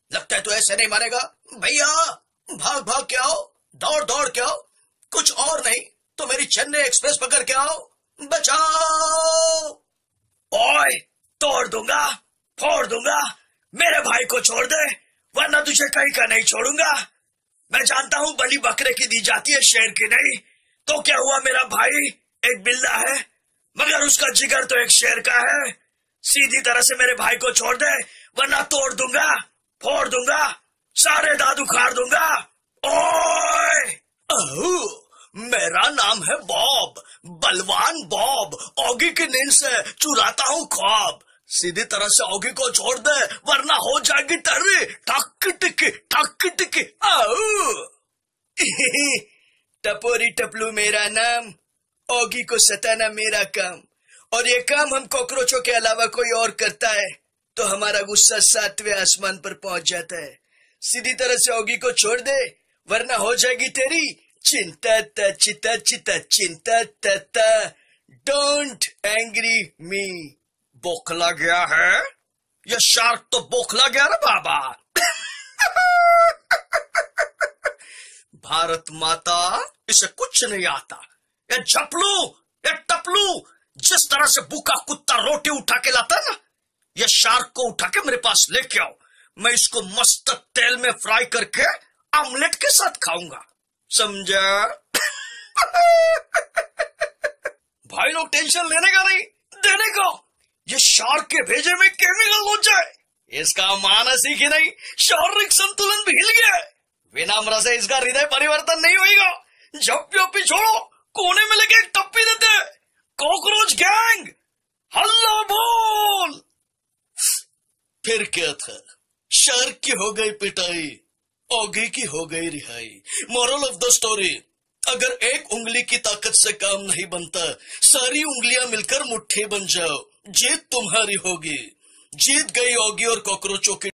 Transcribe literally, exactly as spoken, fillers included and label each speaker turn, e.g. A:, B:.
A: लगता है तू ऐसे नहीं मारेगा। भैया भाग भाग के आओ, दौड़ दौड़ के आओ, कुछ और नहीं तो मेरी चेन्नई एक्सप्रेस पकड़ के आओ, बचाओ।
B: ओए, तोड़ दूंगा, फोड़ दूंगा, मेरे भाई को छोड़ दे वरना तुझे कहीं का नहीं छोड़ूंगा। मैं जानता हूँ बलि बकरे की दी जाती है, शेर की नहीं। तो क्या हुआ, मेरा भाई एक बिल्ला है मगर उसका जिगर तो एक शेर का है। सीधी तरह से मेरे भाई को छोड़ दे वरना तोड़ दूंगा, फोड़ दूंगा, सारे दांत उखाड़ दूंगा। ओए!
A: ओह, मेरा नाम है बॉब, बलवान बॉब। ऑगी की नींद से चुराता हूँ ख्वाब। सीधी तरह से ऑगी को छोड़ दे वरना हो जाएगी तेरी ठक टिकी ठक टिकी। टपोरी टपलू मेरा नाम, ऑगी को सताना मेरा काम। और ये काम हम कॉकरोचों के अलावा कोई और करता है तो हमारा गुस्सा सातवें आसमान पर पहुंच जाता है। सीधी तरह से ऑगी को छोड़ दे वरना हो जाएगी तेरी चिंता ता चिता चिता चिंता ता। डोंट एंग्री मी।
B: बोखला गया है ये शार्क, तो बोखला गया ना बाबा।
A: भारत माता,
B: इसे कुछ नहीं आता। ये झपलू, ये टपलू, जिस तरह से भूखा कुत्ता रोटी उठा के लाता ना, ये शार्क को उठा के मेरे पास लेके आओ। मैं इसको मस्त तेल में फ्राई करके ऑमलेट के साथ खाऊंगा, समझा? भाई लोग टेंशन लेने का नहीं, देने का। ये शार्क के भेजे में केमिकल हो जाए, इसका मानसिक ही नहीं शारीरिक संतुलन भी हिल गया है। विनम्र से इसका हृदय परिवर्तन नहीं होगा। झप्पी छोड़ो, कोने में लेके एक टप्पी देते। कॉकरोच गैंग हल्ला बोल।
A: फिर क्या था, शार्क की हो गई पिटाई, ऑगी की हो गई रिहाई। मोरल ऑफ द स्टोरी, अगर एक उंगली की ताकत से काम नहीं बनता, सारी उंगलियां मिलकर मुट्ठी बन जाओ, जीत तुम्हारी होगी। जीत गई ऑगी और कॉकरोचों की